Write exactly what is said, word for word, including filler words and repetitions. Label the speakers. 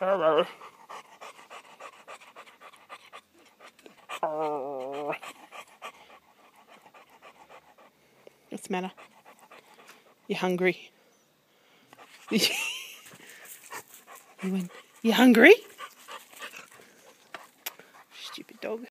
Speaker 1: Hello. What's the matter? You're hungry. You hungry?